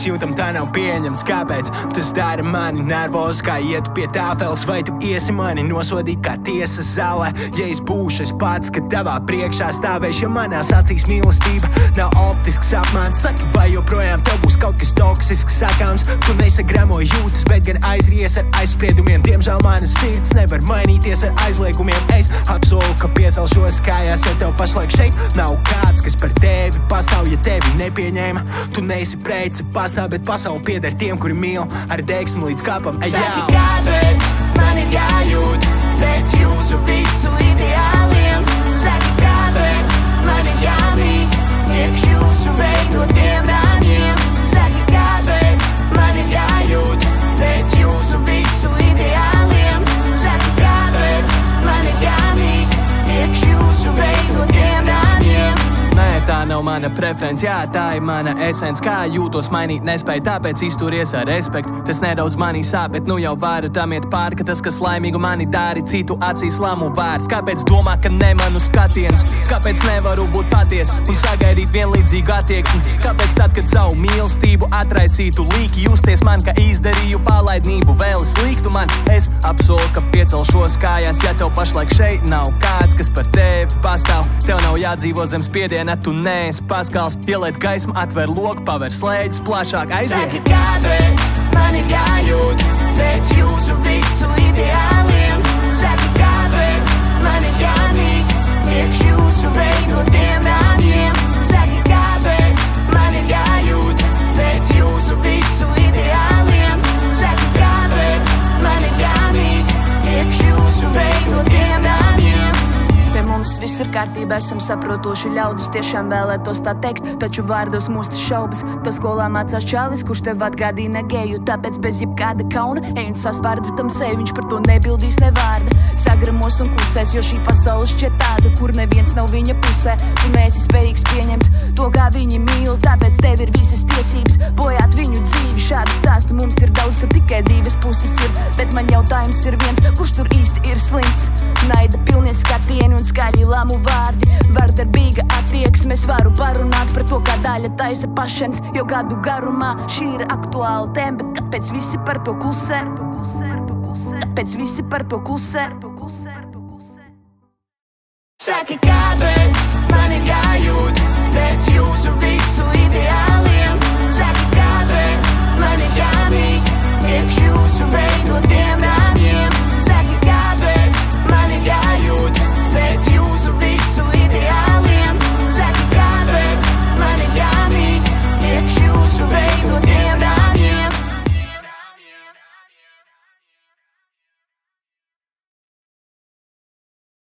jūtam, tā nav pieņemts. Kāpēc tas dara mani nervos, kā ietu pie tāfeles? Vai tu iesi mani nosodīt kā tiesas zālē? Ja es būšu es pats, kad tavā priekšā stāvēšu, ja manās acīs mīlestība nav optisks apmāns, saki, vai joprojām tev būs kaut kas toksisks sakāms? Tu nesagramo jūtas, bet gan aizries ar aizspriedumiem. Diemžēl manas sirds nevar mainīties ar aizliegumiem. Es apsolu, ka piecelšos kājās, ja tev pašlaik šeit nav kāds, kas par tevi pastāv. Ja tevi nepieņēma, tu neesi prece pastāv, bet pasauli pieder tiem, kuri mīl ar deksmu līdz kapam. Saki, kāpēc man ir jājūt pēc jūsu visu ideāliem? Saki, kāpēc man ir jāmīt iekš jūsu veidotiem rāmjiem? Saki, kāpēc man ir jājūt pēc jūsu visu ideāliem? Saki, kāpēc man ir jāmīt iekš jūsu veidotiem rāmjiem? Nē, tā nav mana preference, jā, tā ir mana esence. Kā jūtos mainīt nespēju, tāpēc izturies ar respektu. Tas nedaudz manī sāp, bet nu jau varu tam iet pāri, ka tas, kas laimīgu mani dara, citu acīs lamu vārds. Kāpēc domā, ka ne manu skatienus? Kāpēc nevaru būt paties un sagaidīt vienlīdzīgu attieksmi? Kāpēc tad, kad savu mīlestību atraisītu līki, justies man, ka izdarīju palaidnību? Vēl sliktu man, es apsolu, ka piecelšos kājās, ja tev pašlaik šeit nav kāds, kas par tevi pastāv. Tev nav jādzīvo zem spiediena, tu neesi paskals. Ieliet gaismu, atver loku, paver slēdus plašāk, aiziet. Saki, kāpēc man ir jājūt pēc jūsu visu ideāliem? Saki, kāpēc man ir jāmīt iekš jūsu veidotiem rāmjiem? Saki, kāpēc man ir jājūt pēc jūsu visu ideāliem? Saki, kāpēc man ir jāmīt iekš jūsu veidotiem rāmjiem? Pie mums viss ir kārtībā, esam saprotoši ļaudis, tiešām vēlētos tā teikt, taču vārdos mūstas šaubas. To skolā mācās čalis, kurš tev atgādina geju, tāpēc bez jebkāda kauna ej un saspārdi tam seju, viņš par to nebildīs ne vārda. Sagramos un klusēs, jo šī pasaule šķiet tāda, kur neviens nav viņa pusē. Tu neesi spējīgs pieņemt to, kā viņi mīl, tāpēc tev ir visas tiesības bojāt viņu dzīvi. Šādu stāstu mums ir daudz, tad tikai divas puses ir, bet man jautājums ir viens, kurš tur īsti ir slims? Naida pilnie skatieni un skaļi lamu vārdi, vardarbīga attieksme. Es varu parunāt par to, kā daļa taisa pašens, jo gadu garumā šī ir aktuāla tēma, bet kāpēc visi par to klusē? Kāpēc visi par to klusē? Saki, kāpēc man ir jājūt pēc jūsu visu ideālu?